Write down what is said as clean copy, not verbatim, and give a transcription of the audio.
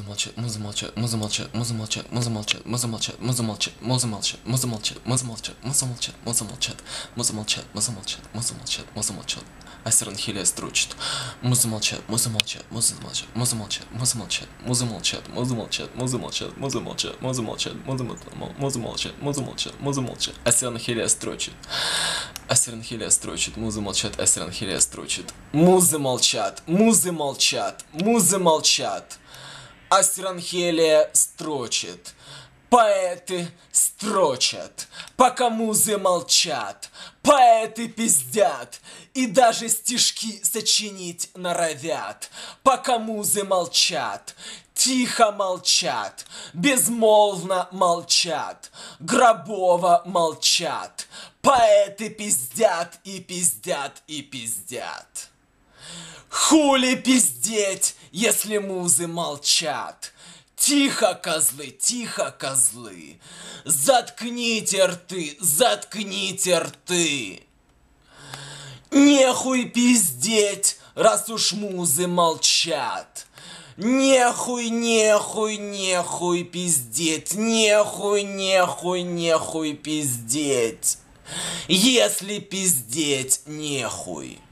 молчат, муза молчат, муза молчат, муза молчат, муза молчат, муза молчат, муза молчат, муза молчат, муза молчат, муза молчат, муза молчат, муза молчат, муза молчат, муза молчат, муза молчат, муза молчат. Астернхилия строчит. Муза молчат, муза молчат, муза молчат, муза молчат, муза молчат, муза молчат, муза молчат, муза молчат, муза молчат, муза молчат, муза молчат, муза молчат, муза молчат. Астернхилия строчит. Астернхилия строчит, музы молчат, Астернхилия строчит. Музы молчат, музы молчат, музы молчат. Астернхилия строчит. Поэты строчат, пока музы молчат, поэты пиздят и даже стишки сочинить норовят, пока музы молчат, тихо молчат, безмолвно молчат, гробово молчат, поэты пиздят и пиздят и пиздят. Хули пиздеть, если музы молчат? Тихо, козлы, заткните рты. Нехуй пиздеть, раз уж музы молчат. Нехуй пиздеть, нехуй пиздеть. Если пиздеть нехуй.